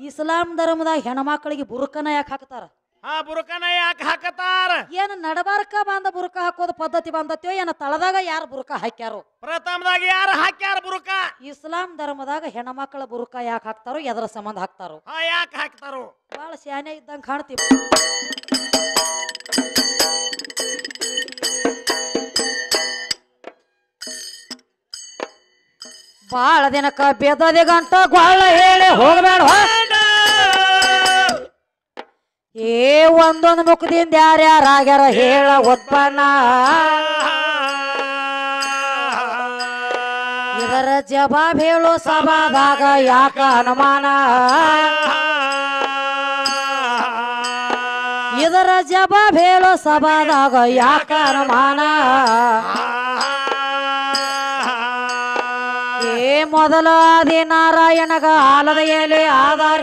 ಇಸ್ಲಾಂ ಧರ್ಮದಾಗ ಹೆಣ್ಮಕ್ಳಿಗೆ ಬುರ್ಕನ ಯಾಕೆ ಹಾಕ್ತಾರ? ಬುರ್ಕನ ಯಾಕೆ ಹಾಕತಾರ? ಏನು ನಡಬಾರ್ಕ ಬಂದ ಬುರ್ಕ ಹಾಕೋದು ಪದ್ಧತಿ ಬಂದತ್ಯೋ ಏನು ತಳದಾಗ ಯಾರು ಬುರ್ಕ ಹಾಕ್ಯಾರೋ? ಪ್ರಥಮದಾಗ ಯಾರು ಹಾಕ್ಯಾರ ಬುರ್ಕ? ಇಸ್ಲಾಂ ಧರ್ಮದಾಗ ಹೆಣ್ಮಕ್ಳ ಬುರ್ಕ ಯಾಕೆ ಹಾಕ್ತಾರೋ, ಎದರ ಸಂಬಂಧ ಹಾಕ್ತಾರೋ? ಯಾಕೆ ಹಾಕ್ತಾರೋ? ಬಾಳ ಶಾನೆ ಇದ್ದಂಗೆ ಕಾಣ್ತೀವಿ. ಬಾಳ ದಿನಕ್ಕ ಬೆದದಿ ಗಂಟ ಗ್ವಾಳ ಹೇಳಿ ಹೋಗಬೇಡ. ಏ ಒಂದೊಂದು ಮುಖದಿಂದ ಯಾರ್ಯಾರಾಗ್ಯಾರ ಹೇಳ ಉತ್ಪನ್ನ. ಇದರ ಜವಾಬ್ ಹೇಳು ಸಭಾದಾಗ ಯಾಕ ಅನುಮಾನ? ಇದರ ಜವಾಬ್ ಹೇಳು ಸಭಾದಾಗ ಯಾಕ ಅನುಮಾನ? ಏ ಮೊದಲ ಆದಿ ನಾರಾಯಣಗ ಆಲದ ಎಲೆ ಆಧಾರ.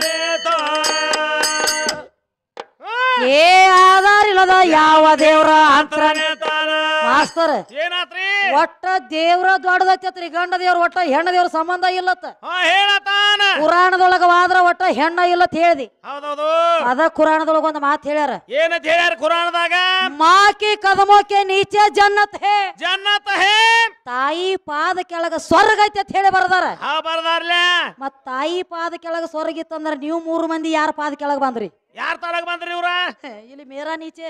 ಏ ಆಧಾರ ಇಲ್ಲದ ಯಾವ ದೇವ್ರ ಅಂತರ ಮಾಸ್ತರ್ ಏನಾತ್ರಿ? ಒಟ್ಟ ದೇವ್ರ ದೊಡ್ಡದೈತಿ. ಗಂಡ ದೇವ್ರ ಒಟ್ಟ ಹೆಣ್ಣ ದೇವ್ರ ಸಂಬಂಧ ಇಲ್ಲತ್ತ ಹೇಳತಾನ. ಪುರಾಣದೊಳಗ ವಾದ್ರ ಒಟ್ಟ ಹೆಣ್ಣ ಇಲ್ಲತ್ ಹೇಳ್ದಿ. ಹೌದೌದು. ಅದ ಕುರಾಣದೊಳಗ ಒಂದು ಮಾತು ಹೇಳ್ಯಾರ. ಏನಂತ ಹೇಳ್ಯಾರ ಕುರಾಣದಾಗ? ಮಾಕಿ ಕದಮೋಕೆ ನೀಚೆ ಜನ್ನತ್ ಹೇ. ಜನ್ನತ್ ಹೇ. ತಾಯಿ ಪಾದ ಕೆಳಗ ಸ್ವರ್ಗ ಐತಿ ಅಂತ ಹೇಳಿ ಬರ್ದಾರ. ಬರ್ದಾರ್ಲ. ಮತ್ ತಾಯಿ ಪಾದ ಕೆಳಗ ಸ್ವರ್ಗ ಇತ್ತಂದ್ರ ನೀವು 3 ಮಂದಿ ಯಾರ ಪಾದ ಕೆಳಗ ಬಂದ್ರಿ? ಯಾರ ತಳಗ ಬಂದ್ರಿ ಇವ್ರ? ಇಲ್ಲಿ ಮೇರಾ ನೀಚೆ,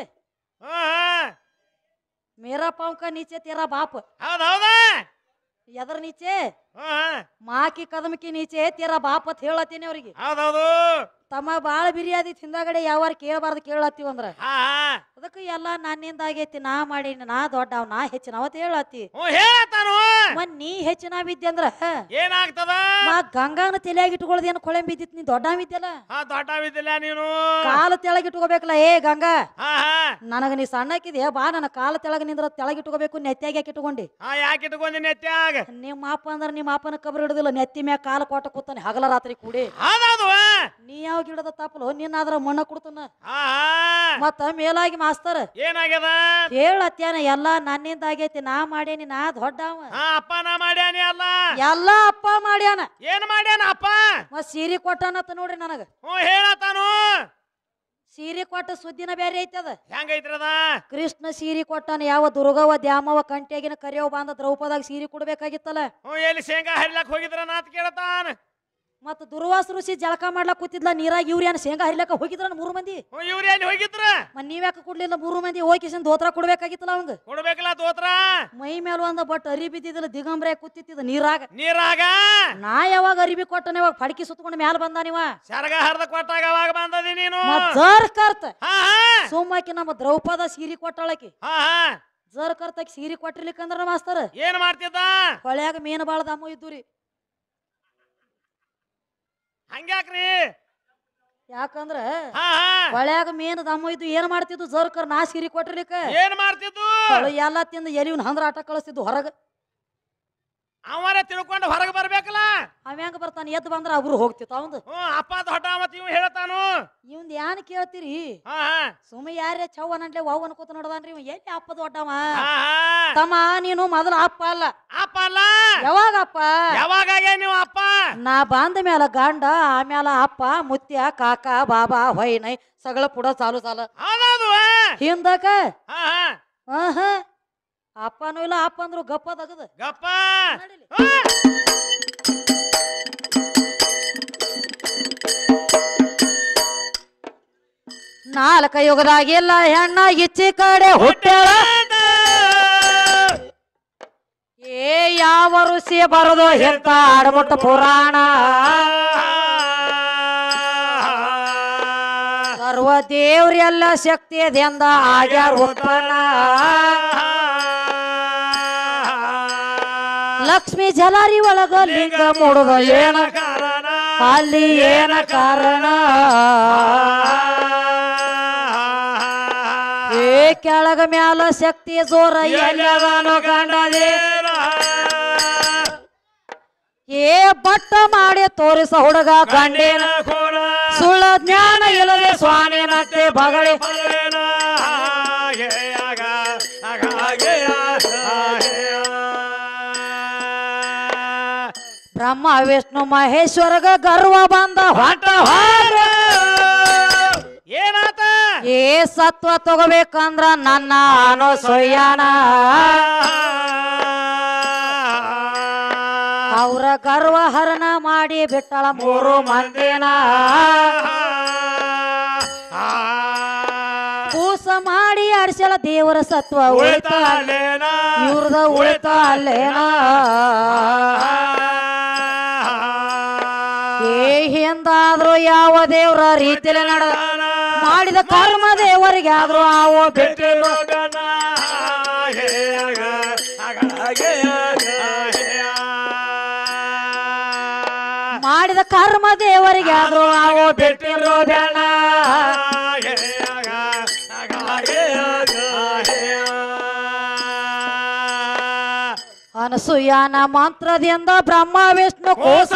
ಮೇರಾ ಪಾಂಕ ನೀಚೆ ತೇರಾ ಬಾಪ್. ಹೌದೌದಾ? ಎದರ ನೀಚೆ? ಮಾಕಿ ಕದಮಕಿ ನೀಚೆ ತೇರಾ ಬಾಪ್ ಅಂತ ಹೇಳತ್ತೀನಿ ಅವ್ರಿಗೆ. ಹೌದೌದು. ತಮ್ಮ ಬಾಳ ಬಿರಿಯಾದಿ ತಿಂದಾಗಡೆ ಯಾವಾರ ಕೇಳಬಾರ್ದು ಕೇಳತ್ತೀವಂದ್ರ ಅದಕ್ಕೆ ಎಲ್ಲಾ ನನ್ನಿಂದ ಆಗೈತಿ, ನಾ ಮಾಡೀನಿ, ನಾ ದೊಡ್ಡವ್, ನಾ ಹೆಚ್ಚಿನ ಅವತ್ ಹೇಳತ್ತಿ. ನೀ ಹೆಚ್ಚಿನ ಬಿದ್ದೆ ಅಂದ್ರ ಏನಾಗ್ತದ? ಗಂಗಾನ ತಲೆಯಾಗಿ ಇಟ್ಕೊಳ್ಳೋದೇನು ಕೊಳೆ ಬಿದ್ದಿತ್? ನೀ ದೊಡ್ಡ ಬಿದ್ದಲ್ಲ. ದೊಡ್ಡವಿದ್ದಿಲ್ಲ ನೀನು. ಕಾಲ ತೆಳಗ ಇಟ್ಕೋಬೇಕಲ್ಲ. ಏ ಗಂಗಾ, ನನಗ ನೀ ಸಣ್ಣಕ್ಕಿದೆ ಬಾ, ನನ್ನ ಕಾಲ ತೆಳಗ ನಿಂದ್ರ ತೆಳಗ ಇಟ್ಕೋಬೇಕು. ನೆತ್ಯಾಗ ಯಾಕೆ ಇಟ್ಕೊಂಡಿ? ಯಾಕೆ ಇಟ್ಕೊಂಡಿ ನೆತ್ಯಾಗ? ನಿಮ್ಮ ಅಪ್ಪ ಅಂದ್ರ ನಿಮ್ಮ ಅಪ್ಪನ ಕಬ್ರ ಹಿಡಿದಿಲ್ಲ, ನೆತ್ತಿ ಮ್ಯಾಗ ಕಾಲ ಕೊಟ್ಟ ಕೂತಾನೆ ಹಗಲ ರಾತ್ರಿ ಕೂಡಿ. ನೀ ಯಾವ ಗಿಡದ ತಪ್ಪಲು ನಿನ್ನಾದ್ರ ಮಣ್ಣ ಕೊಡ್ತಾನ. ಮತ್ತ ಮೇಲಾಗಿ ಮಾಸ್ತರ್ ಏನಾಗ್ಯದ ಹೇಳತ್ಯಾನ? ಎಲ್ಲಾ ನನ್ನಿಂದ ಆಗೈತಿ, ನಾ ಮಾಡೇನಿ, ನಾ ದೊಡ್ಡವ. ಅಪ್ಪ ನಾ ಮಾಡ್ಯಾನಿ ಅಲ್ಲ, ಎಲ್ಲಾ ಅಪ್ಪ ಮಾಡ್ಯಾನ. ಏನ್ ಮಾಡ್ಯಾನ ಅಪ್ಪ? ಮತ್ ಸೀರೆ ಕೊಟ್ಟಾನತ್ತ ನೋಡ್ರಿ ನನಗ. ಹೇಳತಾನು. ಸೀರೆ ಕೊಟ್ಟ ಸುದ್ದಿನ ಬೇರೆ ಐತದ. ಹೆಂಗೈತ್ರದ? ಕೃಷ್ಣ ಸೀರೆ ಕೊಟ್ಟಾನ. ಯಾವ ದುರ್ಗವ ದ್ಯಾಮವ ಕಂಟ್ಯಾಗಿನ ಕರಿಯವ ಬಾಂದ ದ್ರೌಪದಾಗ ಸೀರೆ ಕೊಡ್ಬೇಕಾಗಿತ್ತಲ್ಲ. ಎಲ್ಲಿ ಶೇಂಗಾ ಹರಿಲಕ್ ಹೋಗಿದ್ರ ನಾತ್ ಕೇಳತಾನ. ಮತ್ತ ದುರ್ವಾಸ ಋಷಿ ಜಳಕ ಮಾಡ್ಲಕ್ ಕೂತಿದ್ಲ ನೀರಾಗ. ಇವ್ರ ಏನ್ ಶೇಂಗಾ ಹರಿಲಕ್ಕ ಹೋಗಿದ್ರ 3 ಮಂದಿ? ಇವ್ರ ಎಲ್ಲಿ ಹೋಗಿದ್ರ? ನೀವ್ಯಾಕ ಕೊಡ್ಲಿಲ್ಲ? 3 ಮಂದಿ ಹೋಗಿಸಿನ್ ದೋತ್ರ ಕೊಡ್ಬೇಕಾಗಿತ್ತಲ್ಲ ಅವಂಗ. ಕೊಡ್ಬೇಕಲ್ಲ ದೋತ್ರ. ಮೈ ಮೇಲೆ ಒಂದ ಬಟ್ ಅರಿ ಬಿದ್ದಿದ್ದಿಲ್ಲ, ದಿಗಂಬ್ರೆ ಕೂತಿದ್ದ ನೀರಾಗ. ನಾ ಯಾವಾಗ ಅರಿಬಿ ಕೊಟ್ಟನ ಯಾವಾಗ ಫಡ್ಕಿ ಸುತ್ತಕೊಂಡು ಮ್ಯಾಲ ಬಂದ ನೀವ. ಸರಗ ಹರ್ದ ಕೊಟ್ಟಾಗ ಅವಾಗ ಬಂದದಿ ನೀನು. ಜರ್ ಕರ್ತ ಸೋಮಾಕಿ ನಮ್ಮ ದ್ರೌಪದ ಸೀರೆ ಕೊಟ್ಟಾಳಕಿ. ಜರ್ ಕರ್ತಾಕಿ ಸೀರೆ ಕೊಟ್ಟಿರ್ಲಿಕ್ಕಂದ್ರ ಮಾಸ್ತರ್ ಏನ್ ಮಾಡ್ತಿದ್ದ? ಹೊಳ್ಯಾಗ ಮೀನು ಬಾಳ ದಮ್ಮ ಇದ್ದುರಿ. ಹಂಗ್ಯಾಕ್ರಿ? ಯಾಕಂದ್ರ ಹೊಳ್ಯಾಗ ಮೀನು ದಮ್ಮ ಇದ್ದು ಏನ್ ಮಾಡ್ತಿದ್ದು? ಜರ್ಕರ್ ನಾ ಸೀರೆ ಕೊಟ್ಟಿರ್ಲಿಕ್ಕ ಏನ್ ಮಾಡ್ತಿದ್ದು? ಎಲ್ಲಾ ತಿಂದ ಎಲಿವ್ನ ಹಂದ್ರ ಆಟ ಕಳಿಸ್ತಿದ್ದು ಹೊರಗ. ಅವರ ತಿಳ್ಕೊಂಡು ಹೊರಗೆ ಬರ್ಬೇಕಲ್ಲ. ಅವ ಹೆಂಗ ಬರ್ತಾನ? ಎದ್ದು ಬಂದ್ರ ಅವ್ರು ಹೋಗ್ತಿತ್ತು ಅವಂದು. ಅಪ್ಪ ದೊಡ್ಡ ಮತ್ ಇವ್ ಹೇಳ್ತಾನು. ಇವಂದ್ ಏನ್ ಕೇಳ್ತೀರಿ? ಸುಮ್ಮ ಯಾರೇ ಚವ್ ಅನ್ನಟ್ಲೆ ವಾವ್ ಅನ್ಕೋತ ನೋಡದಾನ್ರಿ. ಇವ್ ಎಲ್ಲಿ ಅಪ್ಪ ದೊಡ್ಡವ? ತಮ್ಮ ನೀನು ಮೊದಲ ಅಪ್ಪ ಅಲ್ಲ. ಅಪ್ಪ ಅಲ್ಲ? ಯಾವಾಗಪ್ಪ? ಯಾವಾಗಾಗೆ ನೀವು ಅಪ್ಪ? ನಾ ಬಂದ ಮ್ಯಾಲ ಗಂಡ, ಆಮ್ಯಾಲ ಅಪ್ಪ, ಮುತ್ಯ, ಕಾಕ, ಬಾಬಾ, ಹೊಯ್ನೈ ಸಗಳ ಪುಡ ಚಾಲು ಚಾಲ. ಹಿಂದಕ ಅಪ್ಪನೂ ಇಲ್ಲ. ಅಪ್ಪ ಅಂದ್ರು ಗಪ್ಪ ತಗದ ಗಪ್ಪ. ನಾಲ್ಕ ಯುಗದಾಗಿಲ್ಲ ಹೆಣ್ಣ ಇಚ್ಚಿ ಕಡೆ ಹುಟ್ಟ್ಯಾಳ. ಏ ಯಾವ ಋಷಿ ಬರದು ಎಂತ ಆಡ್ಬಿಟ್ಟ ಪುರಾಣ. ಸರ್ವ ದೇವ್ರೆಲ್ಲ ಶಕ್ತಿಯಿಂದ ಆಗ್ಯಾರ ಉತ್ಪನ್ನ. ಲಕ್ಷ್ಮಿ ಜಲಾರಿ ಒಳಗ ಲಿಂಗ ಮೂಡುದ ಏನ ಅಲ್ಲಿ ಏನ ಕಾರಣ? ಏ ಕೆಳಗ ಮ್ಯಾಲ ಶಕ್ತಿ ಜೋರ ಎಲ್ಲದಾನು ಗಂಡದೇ. ಏ ಬಟ್ಟ ಮಾಡಿ ತೋರಿಸ ಹುಡುಗ ಗಂಡೇನ ಸುಳ್ಳ ಜ್ಞಾನ ಇಲ್ಲದೆ ಸ್ವಾಮಿನಂತೆ ಬಗಳಿ. ಬ್ರಹ್ಮ ವಿಷ್ಣು ಮಹೇಶ್ವರಗ ಗರ್ವ ಬಂದ ಹೊಂಟ ಏನಾತ ಏ ಸತ್ವ ತಗೋಬೇಕಂದ್ರ ನನ್ನ ಅನಸೂಯನ ಅವ್ರ ಗರ್ವ ಹರಣ ಮಾಡಿ ಬಿಟ್ಟಳ 3 ಮಂದಿನ ಕೂಸ ಮಾಡಿ ಅಡ್ಸಲ ದೇವರ ಸತ್ವ ಉಳಿತ ಇವ್ರದ ಉಳಿತ ಅಲ್ಲೇನ ಏ ಹಿಂದಾದ್ರು ಯಾವ ದೇವ್ರ ರೀತಿಯಲ್ಲಿ ನಡೆದ ಮಾಡಿದ ಕರ್ಮ ದೇವರಿಗೆ ಆದ್ರೂ ಆವೋ ಬಿಟ್ಟಿಲ್ಲ ಮಾಡಿದ ಕರ್ಮ ದೇವರಿಗೆ ಆದ್ರೂ ಆವೋ ಬಿಟ್ಟಿರೋ ಬೇಡ ಅನಸೂಯನ ಮಂತ್ರದಿಂದ ಬ್ರಹ್ಮ ವಿಷ್ಣು ಕೋಸ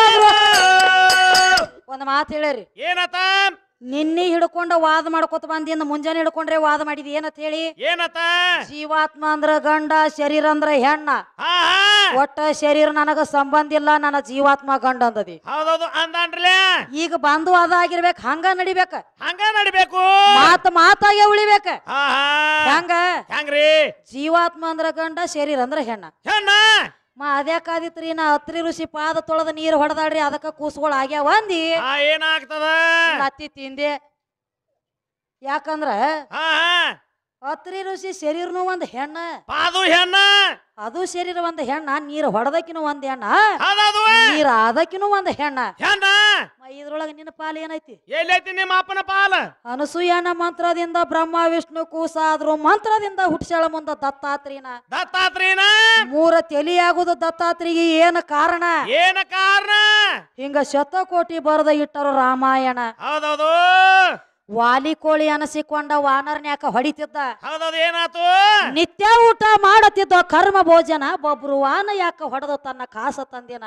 ಒಂದ್ ಮಾತು ಹೇಳಿರಿ ಏನತ ನಿನ್ನೆ ಹಿಡ್ಕೊಂಡ ವಾದ ಮಾಡ್ಕೊತ ಬಂದಿಂದ ಮುಂಜಾನೆ ಹಿಡ್ಕೊಂಡ್ರೆ ವಾದ ಮಾಡಿದಿ ಏನತ್ ಹೇಳಿ ಏನತ ಜೀವಾತ್ಮ ಅಂದ್ರ ಗಂಡ ಶರೀರ ಅಂದ್ರ ಹೆಣ್ಣ ಒಟ್ಟ ಶರೀರ ನನಗ ಸಂಬಂಧ ಇಲ್ಲ ನನ್ನ ಜೀವಾತ್ಮ ಗಂಡ ಅಂದದಿ ಹೌದೌದು ಅಂದಾನ್ರಲ್ಲ ಈಗ ಬಂದು ಅದಾಗಿರ್ಬೇಕು ಹಂಗ ನಡಿಬೇಕ ಹಂಗ ನಡಿಬೇಕು ಮಾತಾಗೆ ಉಳಿಬೇಕ ಹೆಂಗ ಹೆಂಗ್ರಿ ಜೀವಾತ್ಮ ಅಂದ್ರ ಗಂಡ ಶರೀರ ಅಂದ್ರ ಹೆಣ್ಣ ಅದ್ಯಾಕಾದಿತ್ರಿ ನಾ ಅತ್ರಿ ಋಷಿ ಪಾದ ತೊಳೆದ ನೀರು ಹೊಡೆದಾಡ್ರಿ ಅದಕ್ಕ ಕೂಸುಗಳು ಆಗ್ಯಾವ ಅಂದಿ ಏನಾಗ್ತದ ಹತ್ತಿ ತಿಂದೆ ಯಾಕಂದ್ರ ಅತ್ರಿ ಋಷಿ ಶರೀರನು ಒಂದ್ ಹೆಣ್ಣ ಅದು ಶರೀರ ಒಂದ್ ಹೆಣ್ಣ ನೀರ್ ಹೊಡೆದಕಿನೂ ಒಂದ್ ಹೆಣ್ಣ ನೀರ್ ಆದಕಿನೂ ಒಂದ್ ಹೆಣ್ಣ ಇದ್ರೊಳಗ ನಿನ್ನ ಪಾಲ ಏನೈತಿ ಎಲ್ಲೈತಿ ನಿಮ್ಮ ಅಪ್ಪನ ಪಾಲ ಅನಸೂಯನ ಮಂತ್ರದಿಂದ ಬ್ರಹ್ಮ ವಿಷ್ಣು ಕೂಸ ಆದ್ರು ಮಂತ್ರದಿಂದ ಹುಟ್ಸ್ಯಾಳ ಮುಂದ ದತ್ತಾತ್ರೇಯನ 3 ತಲಿಯಾಗುದು ದತ್ತಾತ್ರಿಗೆ ಏನ ಕಾರಣ ಹಿಂಗ ಶತಕೋಟಿ ಬರದ ಇಟ್ಟರು ರಾಮಾಯಣ ಹೌದೌದು ವಾಲಿ ಕೋಳಿ ಅನಸಿಕೊಂಡ ವಾನರ್ನ್ಯಾಕ ಹೊಡಿತಿದ್ದ ಹೌದೌದು ಏನಾತು ನಿತ್ಯ ಊಟ ಮಾಡತಿದ್ದ ಕರ್ಮ ಭೋಜನ ಬಬ್ರುವಾನ ಯಾಕ ಹೊಡೆದ ತನ್ನ ಕಾಸ ತಂದಿನ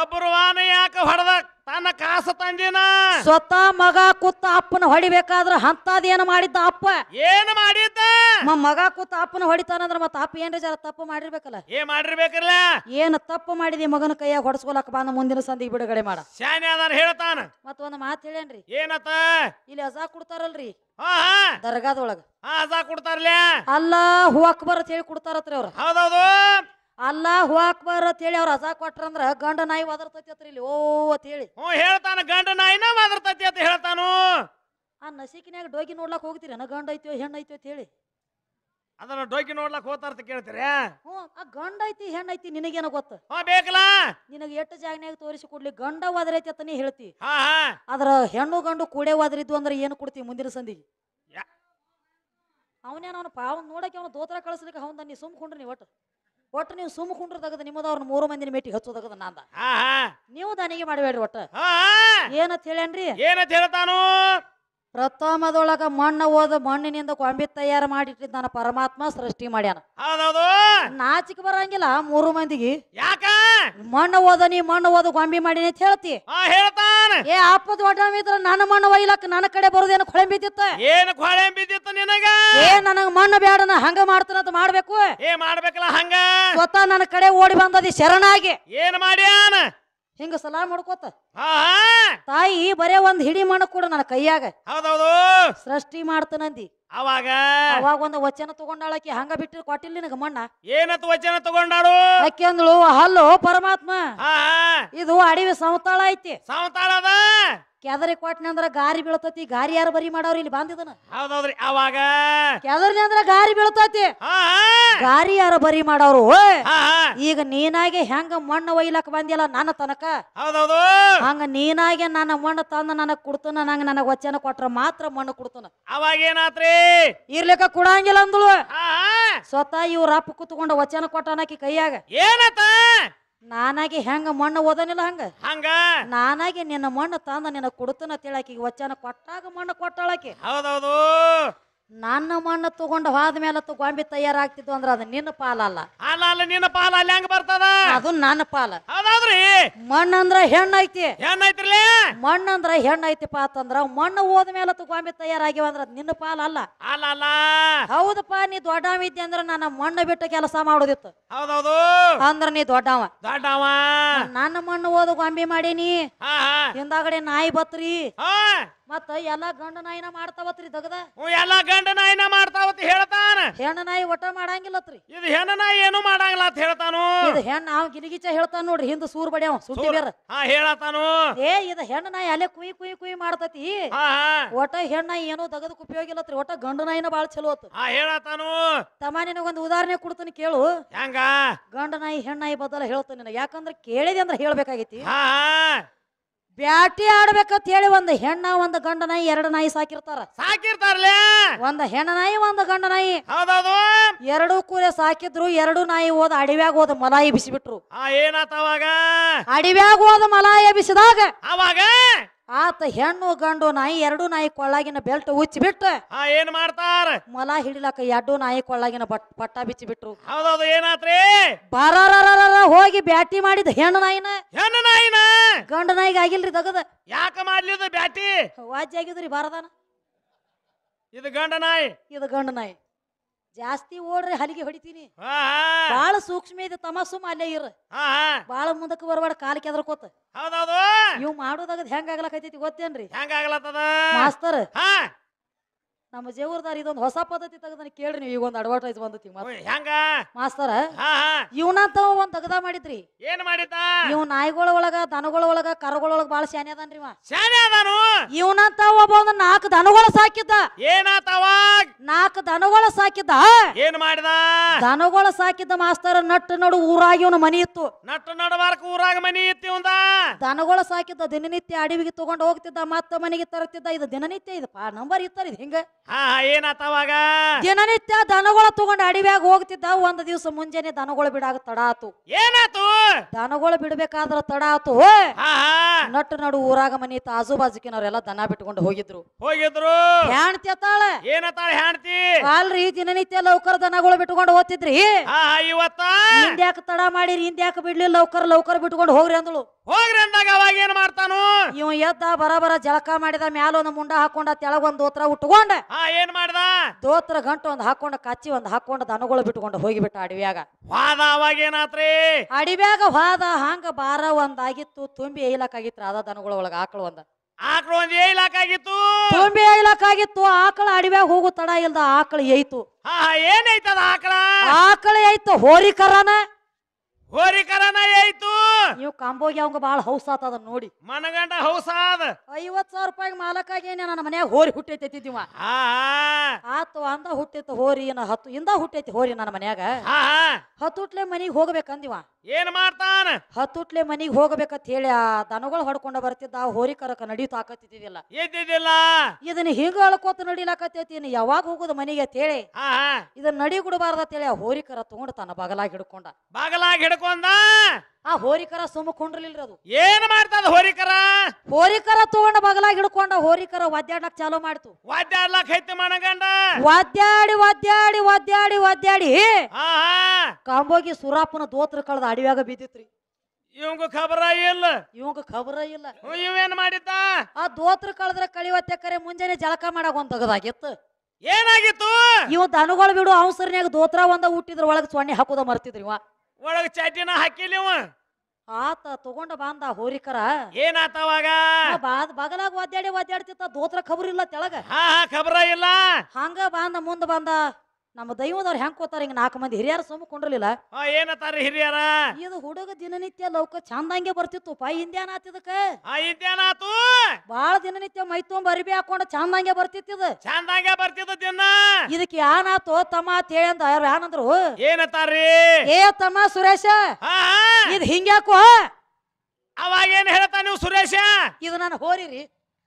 ತನ್ನ ಕಾಸ ತಂದಿನ ಸ್ವತಃ ಮಗ ಕೂತ ಅಪ್ಪನ ಹೊಡಿಬೇಕಾದ್ರ ಅಂತದೇನ ಮಾಡಿದ್ದ ಅಪ್ಪ ಏನ್ ಮಾಡಿದ್ದ ಮಗ ಕೂತ ಅಪ್ಪನ ಹೊಡಿತಾನಂದ್ರ ಮತ್ತ ಅಪ್ಪ ಏನ್ರ ಜರ ತಪ್ಪು ಮಾಡಿರ್ಬೇಕಲ್ಲ ಮಾಡಿರ್ಬೇಕಲ್ಲ ಏನ್ ತಪ್ಪು ಮಾಡಿದಿ ಮಗನ ಕೈಯಾಗ ಹೊಡ್ಸ್ಕೊಲಕ್ ಬಂದ ಮುಂದಿನ ಸಂದಿಗೆ ಬಿಡುಗಡೆ ಮಾಡ ಶಾನೆ ಅದಾರ ಹೇಳ್ತಾನ ಮತ್ತ ಒಂದ್ ಮಾತು ಹೇಳೇನ್ರಿ ಏನತ್ತ ಇಲ್ಲಿ ಅಜಾ ಕೊಡ್ತಾರಲ್ರಿ ದರ್ಗಾದೊಳಗ ಅಜಾ ಕೊಡ್ತಾರಲ್ಲ ಅಲ್ಲಾಹು ಅಕ್ಬರ್ ಅಂತ ಹೇಳಿ ಕೊಡ್ತಾರತ್ರಿ ಅವ್ರ ಹೌದೌದು ಅಲ್ಲಾಹು ಅಕ್ಬರ್ ಅಂತ ಹೇಳಿ ಅವ್ರ ಅಜಾ ಕೊಟ್ರಂದ್ರ ಗಂಡ ನಾಯಿ ಒದರ್ತೈತಿ ಇಲ್ಲಿ ಓ ಅಂತ ಹೇಳಿ ಹೇಳ್ತಾನ ಗಂಡ ನಾಯಿನ ಒದರ್ತೈತಿ ಅಂತ ಹೇಳ್ತಾನು ಆ ನಸಿಕಿನ್ಯಾಗ ಡೋಗಿ ನೋಡ್ಲಕ್ ಹೋಗ್ತೀರಿ ಗಂಡ ಐತಿಯೋ ಹೆಣ್ಣ ಐತಿಯೋ ಅಂತ ಹೇಳಿ ಅದನ್ನ ಡೋಗಿ ನೋಡ್ಲಕ್ ಹೋತಾರ ಕೇಳ್ತೀರಿ ಆ ಗಂಡ ಐತಿ ಹೆಣ್ಣ ಐತಿ ನಿನಗೇನ ಗೊತ್ತ ಬೇಕಲ್ಲ ನಿನಗ ಎಷ್ಟು ಜಾಗನ್ಯಾಗ ತೋರಿಸಿ ಕೊಡ್ಲಿ ಗಂಡ ಒದರೈತಿ ಅಂತ ನೀ ಹೇಳ್ತಿ ಅದ್ರ ಹೆಣ್ಣು ಗಂಡು ಕೂಡೆ ಒದರಿದ್ವು ಅಂದ್ರೆ ಏನು ಕೊಡ್ತಿ ಮುಂದಿನ ಸಂದಿಗೆ ಅವನೇನ ಅವನು ಪಾವನ್ ನೋಡಕ್ಕೆ ಅವನು ದೋತ್ರ ಕಳಿಸ್ಲಿಕ್ಕೆ ಅವನ ನೀ ಸುಮ್ಕೊಂಡ್ರಿ ನೀವು ಒಟ್ಟು ನೀವು ಸುಮ್ಕೊಂಡ್ರ ತಗದ ನಿಮ್ಮದವ್ರ 3 ಮಂದಿನ ಮೇಟಿಗೆ ಹಚ್ಚೋದಗದ ನಂದ ನೀವು ದನಿಗೆ ಮಾಡಬೇಡ್ರಿ ಒಟ್ಟ ಏನಂತ ಹೇಳೇನ್ರಿ ಏನಂತ ಹೇಳ್ತಾನು ಪ್ರಥಮದೊಳಗ ಮಣ್ಣು ಓದ ಮಣ್ಣಿನಿಂದ ಕೊಂಬಿ ತಯಾರು ಮಾಡಿಟ್ಟಿದ್ದ ನನ್ನ ಪರಮಾತ್ಮ ಸೃಷ್ಟಿ ಮಾಡ್ಯಾನ ನಾಚಿಕೆ ಬರಂಗಿಲ್ಲ 3 ಮಂದಿಗೆ ಯಾಕ ಮಣ್ಣು ಓದ ನೀ ಮಣ್ಣು ಓದ ಕೊಂಬಿ ಮಾಡಿನಿ ಅಂತ ಹೇಳ್ತಿ ಏ ಅಪ್ಪದ ಒಡ್ಡ ನನ್ನ ಮಣ್ಣು ಒಯ್ಲಕ್ ನನ್ನ ಕಡೆ ಬರೋದೇನು ಕೊಳೆ ಬಿದ್ದಿತ್ತ ನಿನಗ ಏ ನನಗ ಮಣ್ಣು ಬೇಡ ನಾ ಹಂಗ ಮಾಡ್ತಾನಂತ ಮಾಡ್ಬೇಕು ಮಾಡ್ಬೇಕಲ್ಲ ಹಂಗ ಸ್ವತಃ ನನ್ನ ಕಡೆ ಓಡಿ ಬಂದದಿ ಶರಣಾಗಿ ಏನ್ ಮಾಡ್ಯಾನ ಹಿಂಗ ಸಲಾ ಮಾಡ್ಕೋತ ತಾಯಿ ಬರೇ ಒಂದ್ ಹಿಡಿ ಮಣ್ಣು ಕೂಡ ನನ್ನ ಕೈಯಾಗ ಹೌದೌದು ಸೃಷ್ಟಿ ಮಾಡ್ತಾನಂದಿ ಅವಾಗ ಒಂದು ವಚನ ತಗೊಂಡಾಳಕಿ ಹಂಗ ಬಿಟ್ಟು ಕೊಟ್ಟಿಲ್ಲ ನಿನಗ ಮಣ್ಣ ಏನತ್ ವಚನ ತಗೊಂಡಾಳು ಅಕ್ಕಿ ಅಂದ್ಳು ಹಲ್ಲೋ ಪರಮಾತ್ಮ ಇದು ಅಡವಿ ಸಂತಾಳ ಐತಿ ಸಂತಾಳದ ಕೆದರಿ ಕೊಟ್ಟನ ಅಂದ್ರ ಗಾರಿ ಬೀಳ್ತತಿ ಗಾರಿ ಯಾರು ಬರಿ ಮಾಡವ್ರಿ ಇಲ್ಲಿ ಬಂದಿದನ ಹೌದೌದ್ರಿ ಅವಾಗ ಕೆದರ್ನಿ ಅಂದ್ರ ಗಾರಿ ಬೀಳ್ತತಿ ಗಾರಿ ಯಾರು ಬರಿ ಮಾಡವ್ರು ಈಗ ನೀನಾಗೆ ಹೆಂಗ ಮಣ್ಣು ಒಯ್ಲಕ್ ಬಂದಿಲ್ಲ ನನ್ನ ತನಕ ಹೌದೌದು ಹಂಗ ನೀನಾಗೆ ನನ್ನ ಮಣ್ಣು ತಂದ ನನಗ್ ಕೊಡ್ತಾನ ನಂಗ ನನಗ್ ವಚನ ಕೊಟ್ರ ಮಾತ್ರ ಮಣ್ಣು ಕೊಡ್ತಾನ ಅವಾಗ ಏನಾತ್ರಿ ಇರ್ಲಿಕ್ಕ ಕೊಡಂಗಿಲ್ಲ ಅಂದಳು ಸ್ವತಃ ಇವ್ರ ಅಪ್ಪ ಕುತ್ಕೊಂಡ ವಚನ ಕೊಟ್ಟನಕಿ ಕೈಯಾಗ ಏನತ್ತ ನಾನಾಗಿ ಹೆಂಗ ಮಣ್ಣು ಓದನಿಲ್ಲ ಹಂಗ ನಾನಾಗಿ ನಿನ್ನ ಮಣ್ಣು ತಂದ ನಿನ್ನ ಕೊಡ್ತಾನ ತಿಳಕಿ ವಚನ ಕೊಟ್ಟಾಗ ಮಣ್ಣು ಕೊಟ್ಟಾಳಕಿ ಹೌದೌದು ನನ್ನ ಮಣ್ಣು ತಗೊಂಡು ಹೋದ ಮೇಲೆ ಗೊಂಬಿ ತಯಾರಾಗ್ತಿದ್ವು ಅಂದ್ರ ಅದು ನಿನ್ನ ಪಾಲಲ್ಲ. ಅಲ್ಲ ನಿನ್ನ ಪಾಲ ಅಲ್ಲಿ ಹೆಂಗ್ ಬರ್ತದ? ಅದು ನನ್ನ ಪಾಲ. ಹೌದೌದ್ರಿ. ಮಣ್ಣಂದ್ರ ಹೆಣ್ಣೈತಿ. ಹೆಣ್ಣೈತ್ರಿ. ಮಣ್ಣಂದ್ರ ಹೆಣ್ಣೈತಿಪ್ಪ ಅಂತಂದ್ರ ಮಣ್ಣು ಹೋದ ಮೇಲೆ ಗೊಂಬಿ ತಯಾರಾಗಿವ ಅಂದ್ರ ಅದು ನಿನ್ನ ಪಾಲ ಅಲ್ಲ. ಅಲ್ಲ. ಹೌದಪ್ಪ, ನೀ ದೊಡ್ಡವ ಇದ್ದೆ ಅಂದ್ರ ನನ್ನ ಮಣ್ಣು ಬಿಟ್ಟು ಕೆಲಸ ಮಾಡೋದಿತ್ತು. ಹೌದೌದು. ಅಂದ್ರ ನೀ ದೊಡ್ಡವ. ನನ್ನ ಮಣ್ಣು ಹೋದ ಗೊಂಬಿ ಮಾಡೀನಿ. ಹಿಂದಾಗಡೆ ನಾಯಿ ಬತ್ರಿ. ಮತ್ತ ಎಲ್ಲಾ ಗಂಡ ನಾಯಿನ ಮಾಡ್ತಾವತ್ರಿ ದಗದ. ಎಲ್ಲಾ ಗಂಡ ನಾಯಿನ ಮಾಡ್ತಾವತ್ ಹೇಳ್ತಾನ. ಹೆಣ್ಣ ನಾಯಿ ಒಟ್ಟ ಮಾಡಂಗಿಲ್ಲತ್ರಿ. ಇದು ಹೆಣ್ಣ ನಾಯಿ ಏನು ಮಾಡಂಗಿಲ್ಲ ಅಂತ ಹೇಳ್ತಾನು. ಇದು ಹೆಣ್ಣ ಅವ್ ಗಿಲಿಗಿಚ ಹೇಳ್ತಾನ ನೋಡ್ರಿ, ಹಿಂದ ಸೂರ್ ಬಡಿಯವ ಸುಟ್ಟಿ ಬೇರ. ಹೇಳತಾನು. ಇದು ಹೆಣ್ಣ ನಾಯಿ ಅಲ್ಲೇ ಕುಯ್ ಕುಯ್ ಕುಯ್ ಮಾಡ್ತತಿ. ಒಟ್ಟ ಹೆಣ್ಣ ಏನೋ ದಗದಕ್ ಉಪಯೋಗ ಇಲ್ಲತ್ರಿ. ಒಟ್ಟ ಗಂಡ ನಾಯಿನ ಬಾಳ ಚಲೋ ಆತು. ಹೇಳತಾನು. ತಮ್ಮ ನಿನಗೊಂದು ಉದಾಹರಣೆ ಕೊಡ್ತೀನಿ ಕೇಳು. ಹೆಂಗ? ಗಂಡ ನಾಯಿ ಹೆಣ್ಣಾಯಿ ಬದಲ ಹೇಳ್ತಾನೆ ನಿನಗೆ. ಯಾಕಂದ್ರೆ ಕೇಳಿದೆ ಅಂದ್ರೆ ಹೇಳ್ಬೇಕಾಗೈತಿ. ಬ್ಯಾಟಿ ಆಡ್ಬೇಕಂತ ಹೇಳಿ ಒಂದು ಹೆಣ್ಣ ಒಂದು ಗಂಡ ನಾಯಿ ಎರಡು ನಾಯಿ ಸಾಕಿರ್ತಾರಲ್ಲ. ಒಂದು ಹೆಣ್ಣ ನಾಯಿ ಒಂದು ಗಂಡ ನಾಯಿ. ಹೌದೌದು. ಎರಡು ಕೂರೆ ಸಾಕಿದ್ರು. ಎರಡು ನಾಯಿ ಹೋದ ಅಡಿವ್ಯಾಗ ಹೋದ ಮಲ ಎಬಿಸಿಬಿಟ್ರು. ಏನಾತ ಅವಾಗ? ಅಡಿವ್ಯಾಗ ಹೋದ ಮಲ ಎಬಿಸಿದಾಗ ಅವಾಗ ಆತ ಹೆಣ್ಣು ಗಂಡು ನಾಯಿ ಎರಡು ನಾಯಿ ಕೊಳ್ಳಾಗಿನ ಬೆಲ್ಟ್ ಉಚ್ಚಿ ಬಿಟ್ಟು ಏನ್ ಮಾಡ್ತಾರ? ಮಲ ಹಿಡಿಲಕ್ಕ ಎರಡು ನಾಯಿ ಕೊಳ್ಳಾಗಿನ ಪಟ್ಟ ಬಿಚ್ಚಿ ಬಿಟ್ರು. ಹೌದೌದು. ಏನಾತ್ರಿ? ಬರ ಹೋಗಿ ಬ್ಯಾಟಿ ಮಾಡಿದ ಹೆಣ್ಣು ನಾಯಿನ ಗಂಡ ನಾಯಿಗೆ ಆಗಿಲ್ರಿ ದಗದ. ಯಾಕ ಮಾಡ್ಲಿದ ಬ್ಯಾಟಿ? ವಾಜ್ಯ ಆಗಿದ್ರಿ ಬಾರದಾನ. ಇದು ಗಂಡ ನಾಯಿ. ಇದು ಗಂಡ ನಾಯಿ. ಜಾಸ್ತಿ ಓಡ್ರಿ ಹಲಿಗೆ ಹೊಡಿತೀನಿ. ಬಾಳ ಸೂಕ್ಷ್ಮ ಇದೆ ತಮಸುಮ ಅಲ್ಲೇ ಇರ. ಬಾಳ ಮುಂದಕ್ಕೆ ಬರಬೇಡ, ಕಾಲ ಕೆದರ್ಕೋತ. ಹೌದೌದು. ಇವ್ ಮಾಡೋದಾಗದ್ ಹೆಂಗ ಆಗ್ಲಕೈತಿ ಗೊತ್ತೇನ್ರಿ? ಹೆಂಗಾಗ್ಲತ್ತದ ಮಾಸ್ತರ್? ನಮ್ಮ ಜೇವರ್ದಾರ ಇದೊಂದು ಹೊಸ ಪದ್ಧತಿ ತೆಗದನ ಕೇಳ್ರಿ ನೀವು. ಈಗ ಒಂದು ಅಡ್ವರ್ಟೈಸ್ ಬಂದತಿ. ಹೆಂಗ ಮಾಸ್ತರ? ಇವನಂತ ಒಂದ್ ತೆಗದ ಮಾಡಿದ್ರಿ. ಏನ್ ಮಾಡಿದ್ದ? ಇವ್ ನಾಯಿಗಳ ಒಳಗ ದನಗಳ ಒಳಗ ಕರಗಳ ಒಳಗ ಬಾಳ ಶಾನೆ ಅದಾನ್ರಿ. ಶಾನೆ ಅದಾನು. ಇವನಂತ ಒಬ್ಬ ಒಂದು 4 ದನಗಳ ಸಾಕಿದ್ದ. ಏನಾತವ? 4 ದನಗಳ ಸಾಕಿದ್ದ. ಏನ್ ಮಾಡಿದ? ದನಗಳ ಸಾಕಿದ್ದ ಮಾಸ್ತರ. ನಟ್ಟು ನಡು ಊರಾಗ ಇವನ ಮನಿ ಇತ್ತು. ನಟ್ಟು ನಡಬಾರ್ಕ ಊರಾಗ ಮನಿ ಇತ್ತು ಇವಂದ. ದನಗಳ ಸಾಕಿದ್ದ. ದಿನನಿತ್ಯ ಅಡವಿಗೆ ತಗೊಂಡು ಹೋಗ್ತಿದ್ದ, ಮತ್ತ ಮನೆಗೆ ತರುತ್ತಿದ್ದ. ಇದು ದಿನನಿತ್ಯ ಇದು ನಂಬರ್ ಇತ್ತಾರ ಇದು ಹಿಂಗ. ಏನಾತವಾಗ? ದಿನನಿತ್ಯ ದನಗಳ ತಗೊಂಡು ಅಡವ್ಯಾಗ ಹೋಗ್ತಿದ್ದ. ಒಂದ್ ದಿವ್ಸ ಮುಂಜಾನೆ ದನಗಳು ಬಿಡಾಗ ತಡ ಆತು. ಏನಾತು? ದನಗಳು ಬಿಡ್ಬೇಕಾದ್ರ ತಡ ಆತು. ನಟ್ಟು ನಡು ಊರಾಗ ಮನಿ ಇತ್ತು. ಆಜು ಬಾಜುಕಿನವ್ರೆಲ್ಲ ದನ ಬಿಟ್ಕೊಂಡು ಹೋಗಿದ್ರು. ಹೆಣ್ತಿ ಅತ್ತಾಳ. ಏನತ್ತಾಳ ಹೆಣ್ತಿ? ಅಲ್ರಿ, ದಿನನಿತ್ಯ ಲೌಕರ್ ದನಗಳು ಬಿಟ್ಕೊಂಡು ಹೋಗ್ತಿದ್ರಿ. ಇವತ್ತ ಹಿಂದ್ಯಾಕ ತಡ ಮಾಡಿರಿ, ಹಿಂದ್ಯಾಕ ಬಿಡ್ಲಿ, ಲೌಕರ್ ಬಿಟ್ಕೊಂಡು ಹೋಗ್ರಿ ಅಂದಳು. ಹೋಗ್ರಿ ಅಂದಾಗ ಅವಾಗ ಏನ್ ಮಾಡ್ತಾನು? ಇವ ಎದ್ದ ಬರ ಜಳಕ ಮಾಡಿದ. ಮ್ಯಾಲ ಒಂದು ಮುಂಡ ಹಾಕೊಂಡ, ತೆಳಗೊಂದ್ ದೋತ್ರ ಉಟ್ಕೊಂಡ. ಏನ್ ಮಾಡ್ದ? ದೋತ್ರ ಗಂಟು ಒಂದ್ ಹಾಕೊಂಡ, ಕಚ್ಚಿ ಒಂದ್ ಹಾಕೊಂಡ ದನಗಳು ಬಿಟ್ಕೊಂಡು ಹೋಗಿಬಿಟ್ಟ ಅಡವ್ಯಾಗ. ವಾದ ಅವಾಗ ಏನಾತ್ರಿ? ಅಡವ್ಯಾಗ ವಾದ ಹಂಗ ಬಾರ ಒಂದಾಗಿತ್ತು. ತುಂಬಿ ಏಯ್ಲಕ್ಕಾಗಿತ್ತು. ಅದ ದನಗಳ ಒಳಗ ಆಕಳು ಒಂದ್ ಏಯ್ಲಾಕಾಗಿತ್ತು. ತುಂಬಿ ಏಯ್ಲಕ್ಕಾಗಿತ್ತು. ಆಕಳ ಅಡವ್ಯಾಗ ಹೋಗು ತಡ ಇಲ್ದ ಆಕಳು ಏಯ್ತು. ಏನೈತದ ಆಕಳ? ಆಕಳ ಏಯ್ತು. ಹೋರಿಕರನ ಐತು. ನೀವು ಕಾಂಬೋಗಿ ಅವಂಗ ಬಾಳ ಹೌಸ್ ಆತದ ನೋಡಿ. ಮನಗಂಡ ಹೌಸ್ ಆದ. 50,000 ರೂಪಾಯಿ ಮಾಲಕಾಗಿ ನನ್ನ ಮನ್ಯಾಗ ಹೋರಿ ಹುಟ್ಟೈತಿವ. ಆತು ಅಂದ ಹುಟ್ಟಿತ್ತು ಹೋರಿ. 10 ಇಂದ ಹುಟ್ಟೈತಿ ಹೋರಿ ನನ್ನ ಮನ್ಯಾಗ. 10 ಮನಿಗ್ ಹೋಗ್ಬೇಕಂದಿವ. ಏನ್ ಮಾಡ್ತಾನ? 10 ಮನಿಗ್ ಹೋಗ್ಬೇಕಂತ ಹೇಳಿ ಆ ದನಗಳು ಹೊಡ್ಕೊಂಡ ಬರ್ತಿದ್ದ. ಆ ಹೋರಿ ಕರಕ ನಡೀತಾಕತ್ತಿದ್ದಿಲ್ಲ. ಇದನ್ನ ಹಿಂಗ ಅಳ್ಕೋತ ನಡಿಲಾಕತ್ತೈತಿ. ಯಾವಾಗ ಹೋಗುದು ಮನಿಗೆ ಅಂತ ಹೇಳಿ ಇದನ್ನ ನಡಿ ಗುಡಬಾರ್ದ ಹೇಳಿ ಆ ಹೋರಿ ಕರ ತಗೊಂಡು ತನ್ನ ಬಗಲಾಗಿ ಹಿಡ್ಕೊಂಡ. ಆ ಹೋರಿಕರ ಸುಮ್ಮ ಕೊಂಡ್ರಲಿಲ್ರಿ. ಅದು ಏನ್ ಮಾಡ್ತದ ಹೋರಿಕರ ತಗೊಂಡ ಬಗಲಾಗಿ ಹಿಡ್ಕೊಂಡ. ಹೋರಿಕರ ಒದ್ದಾಡ್ಲಕ್ ಚಾಲೋ ಮಾಡ್ತು. ಒದ್ದಾಡ್ಲಕ್ ಐತಿ ಮನಗಂಡ. ಒದ್ದಾಡಿ ಕಾಂಬೋಗಿ ಸುರಾಪನ ದೋತ್ರ ಕಳೆದ ಅಡವ್ಯಾಗ ಬಿದ್ದಿತ್ರಿ. ಇವಂಗ ಖಬರ ಇಲ್ಲ. ಇವೇನ್ ಮಾಡಿದ್ದ? ಆ ದೋತ್ರ ಕಳೆದ್ರ ಕಳಿವತ್ತೆ ಕರೆ ಮುಂಜಾನೆ ಜಳಕ ಮಾಡಾಕ ಒಂದ್ ತಗದಾಗಿತ್ತು. ಏನಾಗಿತ್ತು? ಇವ್ ದನಗಳು ಬಿಡು ಅವಸರನ್ಯಾಗ ದೋತ್ರ ಒಂದ ಹುಟ್ಟಿದ್ರ ಒಳಗ ಸೊನ್ನೆ ಹಾಕೋದ ಮರ್ತಿದ್ರಿ. ಒಳಗ ಚಟಿನ ಹಾಕಿಲಿವ. ಆತ ತಗೊಂಡ ಬಂದ ಹೋರಿಕರ. ಏನಾತವಾಗ? ಬಗಲಾಗ ಒದ್ದಾಡ್ತಿತ್ತ. ದೋತ್ರ ಖಬರ್ ಇಲ್ಲ ತೆಳಗ. ಖಬರ ಇಲ್ಲ. ಹಂಗ ಮುಂದ ಬಂದ. ನಮ್ಮ ದೈವದವ್ರು ಹೆಂಗ್ ಕೋತಾರ ಹಿಂಗ 4 ಮಂದಿ ಹಿರಿಯರ ಸುಮ್ಮಕೊಂಡಿರ್ಲಿಲ್ಲ. ಏನತ್ತಾರ ಹಿರಿಯರ? ಇದು ಹುಡುಗ ದಿನನಿತ್ಯ ಲೌಕ ಚಂದಂಗೆ ಬರ್ತಿತ್ತು. ಹಿಂದ್ಯಾನಾತಿದಕ್ಕ ಹಿಂದ್ಯಾನಾತು. ಬಾಳ ದಿನನಿತ್ಯ ಮೈ ತುಂಬ ಅರಿಬಿ ಹಾಕೊಂಡ ಚಂದಂಗೆ ಬರ್ತಿತ್ತು ದಿನ. ಇದಕ್ಕೆ ಯಾನಾತೋ ತಮ್ಮ ಅಂತ ಹೇಳಂದ. ಯಾನಂದ್ರು? ಏನತ್ತಾರ್ರಿ? ಏ ತಮ್ಮ ಸುರೇಶ, ಇದ್ ಹಿಂಗ್ಯಾಕೋ? ಅವಾಗ ಏನ್ ಹೇಳ್ತಾ ನೀವು ಸುರೇಶ? ಇದು ನಾನು ಹೋರಿರಿ.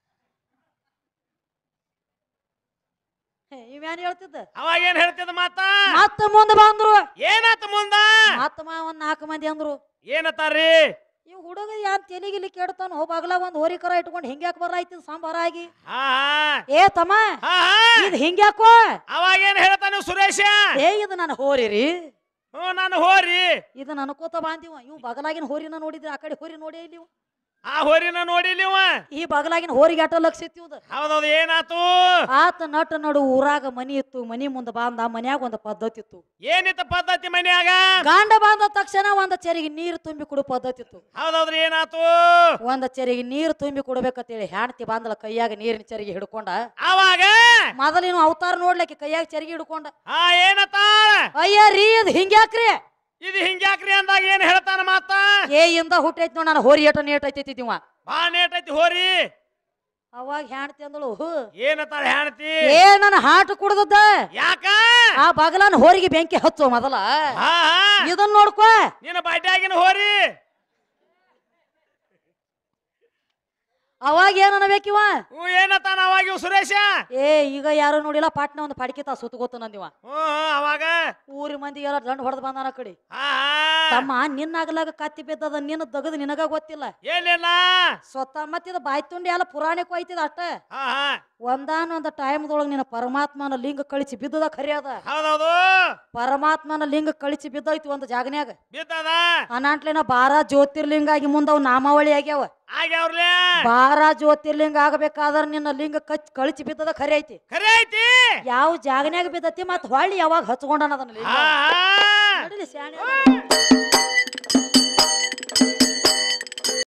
ಇವ್ಯಾನ್ ಹೇಳ್ತಿದ್ದ? ಅವಾಗ ಏನ್ ಹೇಳ್ತಿದ್ದ? ಮತ್ತ ಮುಂದ ಬಂದ್ರು. ಏನಾತ ಮುಂದ? ಮತ್ತ ಒಂದ್ 4 ಮಂದಿ ಅಂದ್ರು. ಏನತ್ತಾರ್ರಿ? ಇವ್ ಹುಡುಗ ಯಾನ್ ತೆಲಿಗಿಲಿ ಕೇಳ್ತಾನ ಬಗಲಾಗ ಒಂದ್ ಹೋರಿ ಕರ ಇಟ್ಕೊಂಡು ಹಿಂಗ್ಯಾಕ್ ಬರಾಯ್ತಿದ್ ಸಾಂಬಾರ ಆಗಿ ಏ ತಮ್ಮ ಇದ್ ಹಿಂಗ್ಯಾಕೋ ಅವಾಗೇನ್ ಹೇಳ್ತಾನ ಸುರೇಶ ಏ ಇದು ನನ್ನ ಹೋರಿ ರೀ ನಾನು ಹೋರಿ ಇದನ್ನ ಅನ್ಕೋತ ಬಾಂದಿವ ಇವ್ ಬಗಲಾಗಿನ ಹೋರಿನ ನೋಡಿದ್ರೆ ಆ ಕಡೆ ಹೋರಿ ನೋಡಿ ಇಲ್ಲಿ ಆ ಹೋರಿನ ನೋಡಿಲಿವ ಈ ಬಗಲಾಗಿನ ಹೋರಿಗೆ ಆಟ ಲಕ್ಷ ಇತ್ತು ಹೌದೌದು ಏನಾತು ಆತ ನಟ ನಡು ಊರಾಗ ಮನಿ ಇತ್ತು ಮನಿ ಮುಂದ ಬಾಂದ ಮನ್ಯಾಗ ಒಂದ್ ಪದ್ಧತಿ ಇತ್ತು ಏನಿತ್ತು ಪದ್ಧತಿ ಮನ್ಯಾಗ ಗಾಂಡ ಬಾಂದ ತಕ್ಷಣ ಒಂದ ಚೆರಿಗೆ ನೀರು ತುಂಬಿ ಕೊಡು ಪದ್ಧತಿ ಇತ್ತು ಹೌದೌದ್ರಿ ಏನಾತು ಒಂದ ಚೆರಿಗೆ ನೀರು ತುಂಬಿ ಕೊಡ್ಬೇಕಂತೇಳಿ ಹೆಣ್ತಿ ಬಾಂದಲ ಕೈಯಾಗ ನೀರಿನ ಚೆರಿಗೆ ಹಿಡ್ಕೊಂಡ ಅವಾಗ ಮೊದಲಿನ ಅವತಾರ ನೋಡ್ಲಿಕ್ಕೆ ಕೈಯಾಗ ಚೆರಿಗೆ ಹಿಡ್ಕೊಂಡ ಏನತ್ತ ಅಯ್ಯ ರೀ ಅದ್ ಹಿಂಗ್ಯಾಕ್ರಿ ಇದು ಹಿಂಗ್ಯಾಕ್ರಿ ಅಂದಾಗ ಏನ್ ಹೇಳ್ತಾನ ಮಾತ ಏ ಇಂದ ಹುಟ್ಟೈತಿ ನೋಡ್ ನಾನು ಹೋರಿ ಏಟ ನೇಟ್ ಐತಿವ ಬಾ ನೇಟೈತಿ ಹೋರಿ ಅವಾಗ ಹೆಣ್ತಿ ಅಂದಳು ಏನತ್ತಾಳ ಹೆಣ್ತಿ ಏ ನನ್ನ ಹಾಟು ಕುಡ್ದದ್ದ ಯಾಕ ಆ ಬಗಲನ ಹೋರಿಗೆ ಬೆಂಕಿ ಹಚ್ಚೋ ಮೊದಲ ಇದನ್ನ ನೋಡ್ಕೋ ನಿನ್ನ ಬಡ್ಡ್ಯಾಗಿನ ಹೋರಿ ಅವಾಗ ಏನ್ ಅನ್ಬೇಕಿವ ಏನತ್ತಾನ ಅವಾಗ ಸುರೇಶ ಏ ಈಗ ಯಾರು ನೋಡಿಲ್ಲ ಪಾಟ್ನ ಒಂದು ಪಡಿಕಿತ ಸುತ್ತ ಗೊತ್ತ ನಂದಿವ ಅವಾಗ ಊರಿ ಮಂದಿ ಎಲ್ಲ ದಂಡ ಹೊಡೆದ್ ಬಂದಾನ ಕಡೆ ತಮ್ಮ ನಿನ್ನಾಗಲಾಗ ಕತ್ತಿ ಬಿದ್ದದ ನಿನ್ನ ದಗದ್ ನಿನಗ ಗೊತ್ತಿಲ್ಲ ಏನಿಲ್ಲ ಸ್ವತಃ ಮತ್ತಿದ ಬಾಯ್ ತುಂಡಿ ಎಲ್ಲ ಪುರಾಣಕ್ಕೂ ಐತಿದ ಅಷ್ಟ ಒಂದಾನೊಂದ ಟೈಮ್ದೊಳಗ ನಿನ್ನ ಪರಮಾತ್ಮನ ಲಿಂಗ ಕಳಿಸಿ ಬಿದ್ದದ ಖರೆ ಅದ ಹೌದೌದು ಪರಮಾತ್ಮನ ಲಿಂಗ ಕಳಿಸಿ ಬಿದ್ದೈತಿ ಒಂದು ಜಾಗನ್ಯಾಗ ಬಿದ್ದದ ಅನಾಟ್ಲಿನ 12 ಜ್ಯೋತಿರ್ಲಿಂಗ ಆಗಿ ಮುಂದ ಅವ್ ನಾಮಾವಳಿ ಆಗ್ಯಾವ ಆಗ್ಯಾವ್ರಲೇ 12 ಜ್ಯೋತಿರ್ಲಿಂಗ ಆಗಬೇಕಾದ್ರ ನಿನ್ನ ಲಿಂಗ ಕಳಿಸಿ ಬಿದ್ದದ ಖರೆ ಐತಿ ಖರೆ ಐತಿ ಯಾವ ಜಾಗನ್ಯಾಗ ಬಿದ್ದತಿ ಮತ್ ಹೊಳ್ಳಿ ಯಾವಾಗ ಹಚ್ಕೊಂಡನ ಅದನ್ನ ಲಿಂಗ ನಡಿಲಿ ಶಾಣೆ